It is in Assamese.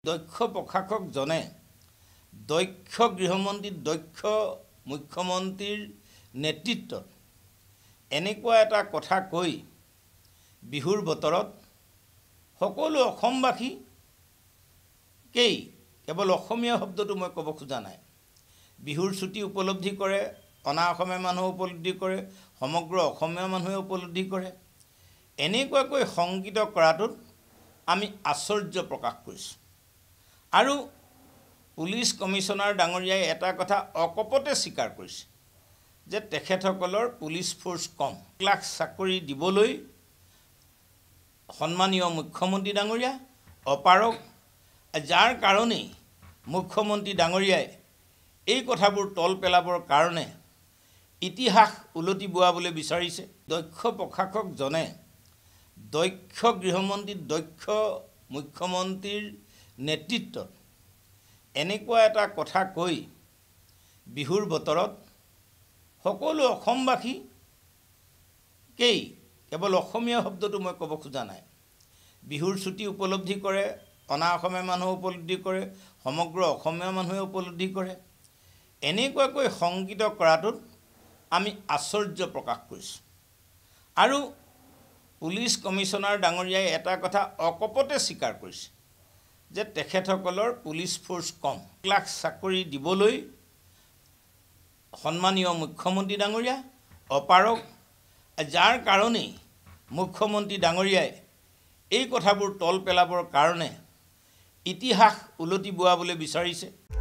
দক্ষ প্ৰশাসকজনে দক্ষ গৃহমন্ত্ৰী দক্ষ মুখ্যমন্ত্ৰীৰ নেতৃত্বত এনেকুৱা এটা কথা কৈ বিহুৰ বতৰত সকলো অসমবাসীকেই কেৱল অসমীয়া শব্দটো মই ক'ব খোজা নাই বিহুৰ ছুটি উপলব্ধি কৰে অনা অসমীয়া মানুহ উপলব্ধি কৰে সমগ্ৰ অসমীয়া মানুহে উপলব্ধি কৰে এনেকুৱাকৈ সংগীত কৰাটোত আমি আশ্চৰ্য প্ৰকাশ কৰিছোঁ আৰু পুলিচ কমিশনাৰ ডাঙৰীয়াই এটা কথা অকপতে স্বীকাৰ কৰিছে যে তেখেতসকলৰ পুলিচ ফোৰ্স কম লাখ চাকৰি দিবলৈ সন্মানীয় মুখ্যমন্ত্ৰী ডাঙৰীয়া অপাৰক যাৰ কাৰণেই মুখ্যমন্ত্ৰী ডাঙৰীয়াই এই কথাবোৰ তল পেলাবৰ কাৰণে ইতিহাস উলটি বোৱাবলৈ বিচাৰিছে দক্ষ প্ৰশাসকজনে দক্ষ গৃহমন্ত্ৰী দক্ষ মুখ্যমন্ত্ৰীৰ নেতৃত্বত এনেকুৱা এটা কথা কৈ বিহুৰ বতৰত সকলো অসমবাসীকেই কেৱল অসমীয়া শব্দটো মই ক'ব খোজা নাই বিহুৰ ছুটি উপলব্ধি কৰে অনা অসমীয়া মানুহ উপলব্ধি কৰে সমগ্ৰ অসমীয়া মানুহে উপলব্ধি কৰে এনেকুৱাকৈ সংগীত কৰাটোত আমি আশ্চৰ্য প্ৰকাশ কৰিছোঁ আৰু পুলিচ কমিশনাৰ ডাঙৰীয়াই এটা কথা অকপতে স্বীকাৰ কৰিছে যে তেখেতসকলৰ পুলিচ ফোৰ্স কম লাখ চাকৰি দিবলৈ সন্মানীয় মুখ্যমন্ত্ৰী ডাঙৰীয়া অপাৰক যাৰ কাৰণেই মুখ্যমন্ত্ৰী ডাঙৰীয়াই এই কথাবোৰ তল পেলাবৰ কাৰণে ইতিহাস উলটি বোৱাবলৈ বিচাৰিছে